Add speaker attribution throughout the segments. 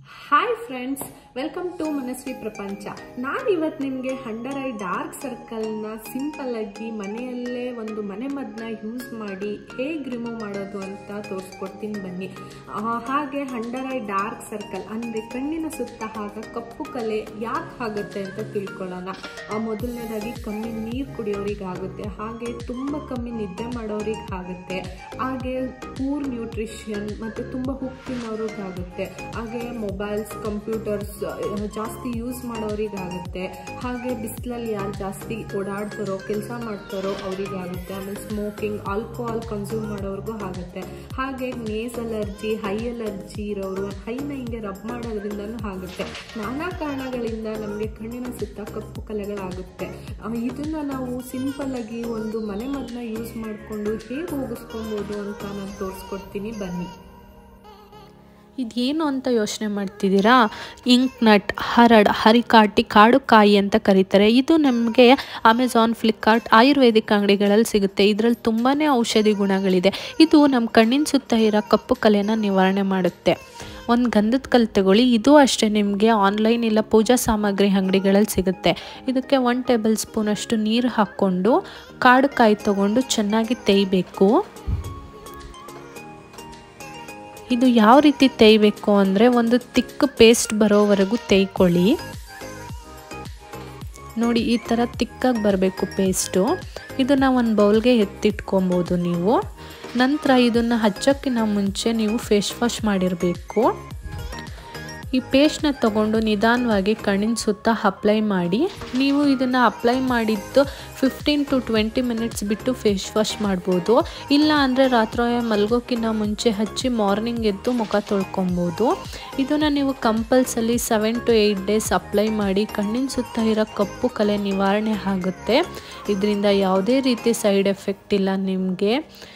Speaker 1: Hi friends, welcome to Manasvi Prapancha. ನಾನು ಇವತ್ತು ನಿಮಗೆ ಅಂಡರ್ ಐ ಡಾರ್ಕ್ ಸರ್ಕಲ್ನ ಸಿಂಪಲ್ ಆಗಿ ಮನೆಯಲ್ಲೇ ಒಂದು ಮನೆಮದ್ದನ್ನ ಯೂಸ್ ಮಾಡಿ ಹೇಗೆ ರಿಮೂವ್ ಮಾಡೋದು ಅಂತ ತೋರಿಸ್ಕೊಡ್ತೀನಿ ಬನ್ನಿ. ಹಾಗೆ ಅಂಡರ್ ಐ ಡಾರ್ಕ್ ಸರ್ಕಲ್ ಅಂದರೆ ಕಣ್ಣಿನ ಸುತ್ತ ಆಗ ಕಪ್ಪು ಕಲೆ ಯಾಕೆ ಆಗುತ್ತೆ ಅಂತ ತಿಳ್ಕೊಳ್ಳೋಣ. ಮೊದಲನೇದಾಗಿ ಕಮ್ಮಿ ನೀರು ಕುಡಿಯೋರಿಗಾಗುತ್ತೆ, ಹಾಗೆ ತುಂಬ ಕಮ್ಮಿ ನಿದ್ದೆ ಮಾಡೋರಿಗೆ ಆಗುತ್ತೆ, ಹಾಗೆ ಪೂರ್ ನ್ಯೂಟ್ರಿಷನ್ ಮತ್ತು ತುಂಬ ಉಪ್ಪು ತಿನ್ನೋರಿಗಾಗುತ್ತೆ, ಹಾಗೆ ಮೊಬೈಲ್ಸ್ ಕಂಪ್ಯೂಟರ್ಸ್ ಜಾಸ್ತಿ ಯೂಸ್ ಮಾಡೋರಿಗಾಗುತ್ತೆ, ಹಾಗೆ ಬಿಸಿಲಲ್ಲಿ ಯಾರು ಜಾಸ್ತಿ ಓಡಾಡ್ತಾರೋ ಕೆಲಸ ಮಾಡ್ತಾರೋ ಅವರಿಗಾಗುತ್ತೆ, ಆಮೇಲೆ ಸ್ಮೋಕಿಂಗ್ ಆಲ್ಕೋಹಾಲ್ ಕನ್ಸ್ಯೂಮ್ ಮಾಡೋರಿಗೂ ಆಗುತ್ತೆ, ಹಾಗೆ ನೇಸ್ ಅಲರ್ಜಿ ಹೈ ಅಲರ್ಜಿ ಇರೋರು ಹೈನ ಹಿಂಗೆ ರಬ್ ಮಾಡೋದ್ರಿಂದನೂ ಆಗುತ್ತೆ. ನಾನಾ ಕಾರಣಗಳಿಂದ ನಮಗೆ ಕಣ್ಣಿನ ಸುತ್ತ ಕಪ್ಪು ಕಲೆಗಳಾಗುತ್ತೆ. ಇದನ್ನು ನಾವು ಸಿಂಪಲ್ಲಾಗಿ ಒಂದು ಮನೆಮದ್ದನ್ನ ಯೂಸ್ ಮಾಡಿಕೊಂಡು ಹೇಗೆ ಹೋಗಿಸ್ಕೊಬೋದು ಅಂತ ನಾನು ತೋರಿಸ್ಕೊಡ್ತೀನಿ ಬನ್ನಿ.
Speaker 2: ಇದೇನು ಅಂತ ಯೋಚನೆ ಮಾಡ್ತಿದ್ದೀರಾ? ಇಂಕ್ ನಟ್, ಹರಡ್, ಹರಿಕಾಟಿ, ಕಾಡು ಕಾಯಿ ಅಂತ ಕರೀತಾರೆ. ಇದು ನಮಗೆ ಅಮೆಝಾನ್, ಫ್ಲಿಪ್ಕಾರ್ಟ್, ಆಯುರ್ವೇದಿಕ್ ಅಂಗಡಿಗಳಲ್ಲಿ ಸಿಗುತ್ತೆ. ಇದರಲ್ಲಿ ತುಂಬಾ ಔಷಧಿ ಗುಣಗಳಿದೆ. ಇದು ನಮ್ಮ ಕಣ್ಣಿನ ಸುತ್ತ ಇರೋ ಕಪ್ಪು ಕಲೆನ ನಿವಾರಣೆ ಮಾಡುತ್ತೆ. ಒಂದು ಗಂಧದ ಕಲ್ಲು ತಗೊಳ್ಳಿ. ಇದು ಅಷ್ಟೇ ನಿಮಗೆ ಆನ್ಲೈನ್ ಇಲ್ಲ ಪೂಜಾ ಸಾಮಗ್ರಿ ಅಂಗಡಿಗಳಲ್ಲಿ ಸಿಗುತ್ತೆ. ಇದಕ್ಕೆ 1 ಟೇಬಲ್ ಸ್ಪೂನಷ್ಟು ನೀರು ಹಾಕ್ಕೊಂಡು ಕಾಡು ಕಾಯಿ ತೊಗೊಂಡು ಚೆನ್ನಾಗಿ ತೇಯಬೇಕು. ಇದು ಯಾವ ರೀತಿ ತೇಯಬೇಕು ಅಂದರೆ ಒಂದು ತಿಕ್ ಪೇಸ್ಟ್ ಬರೋವರೆಗೂ ತೇಯ್ಕೊಳ್ಳಿ. ನೋಡಿ, ಈ ಥರ ತಿಕ್ಕಾಗಿ ಬರಬೇಕು ಪೇಸ್ಟು. ಇದನ್ನು ಒಂದು ಬೌಲ್ಗೆ ಎತ್ತಿಟ್ಕೊಬೋದು ನೀವು. ನಂತರ ಇದನ್ನು ಹಚ್ಚೋಕ್ಕಿಂತ ಮುಂಚೆ ನೀವು ಫೇಸ್ ವಾಶ್ ಮಾಡಿರಬೇಕು. ಈ ಪೇಸ್ಟ್ನ ತಗೊಂಡು ನಿಧಾನವಾಗಿ ಕಣ್ಣಿನ ಸುತ್ತ ಅಪ್ಲೈ ಮಾಡಿ. ನೀವು ಇದನ್ನು ಅಪ್ಲೈ ಮಾಡಿದ್ದು 15 to 20 ಮಿನಿಟ್ಸ್ ಬಿಟ್ಟು ಫೇಸ್ ವಾಶ್ ಮಾಡ್ಬೋದು. ಇಲ್ಲ ಅಂದರೆ ರಾತ್ರಿ ಮಲ್ಗೋಕ್ಕಿಂತ ಮುಂಚೆ ಹಚ್ಚಿ ಮಾರ್ನಿಂಗ್ ಎದ್ದು ಮುಖ ತೊಳ್ಕೊಬೋದು. ಇದನ್ನು ನೀವು ಕಂಪಲ್ಸರಿ 7 to 8 ಡೇಸ್ ಅಪ್ಲೈ ಮಾಡಿ. ಕಣ್ಣಿನ ಸುತ್ತ ಇರೋ ಕಪ್ಪು ಕಲೆ ನಿವಾರಣೆ ಆಗುತ್ತೆ. ಇದರಿಂದ ಯಾವುದೇ ರೀತಿ ಸೈಡ್ ಎಫೆಕ್ಟ್ ಇಲ್ಲ ನಿಮಗೆ.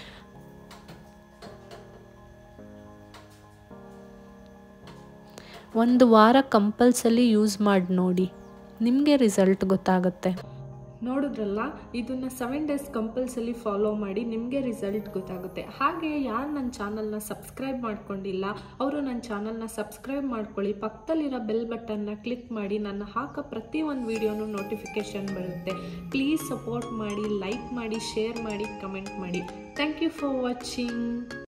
Speaker 2: ಒಂದು ವಾರ ಕಂಪಲ್ಸರಿ ಯೂಸ್ ಮಾಡಿ ನೋಡಿ, ನಿಮಗೆ ರಿಸಲ್ಟ್ ಗೊತ್ತಾಗುತ್ತೆ.
Speaker 1: ನೋಡಿದ್ರಲ್ಲ, ಇದನ್ನು 7 ಡೇಸ್ ಕಂಪಲ್ಸರಿ ಫಾಲೋ ಮಾಡಿ, ನಿಮಗೆ ರಿಸಲ್ಟ್ ಗೊತ್ತಾಗುತ್ತೆ. ಹಾಗೆ ಯಾರು ನನ್ನ ಚಾನಲ್ನ ಸಬ್ಸ್ಕ್ರೈಬ್ ಮಾಡ್ಕೊಂಡಿಲ್ಲ ಅವರು ನನ್ನ ಚಾನಲ್ನ ಸಬ್ಸ್ಕ್ರೈಬ್ ಮಾಡ್ಕೊಳ್ಳಿ. ಪಕ್ಕದಲ್ಲಿರೋ ಬೆಲ್ ಬಟನ್ನ ಕ್ಲಿಕ್ ಮಾಡಿ. ನಾನು ಹಾಕೋ ಪ್ರತಿಯೊಂದು ವಿಡಿಯೋನೂ ನೋಟಿಫಿಕೇಷನ್ ಬರುತ್ತೆ. ಪ್ಲೀಸ್ ಸಪೋರ್ಟ್ ಮಾಡಿ, ಲೈಕ್ ಮಾಡಿ, ಶೇರ್ ಮಾಡಿ, ಕಮೆಂಟ್ ಮಾಡಿ. Thank you for watching.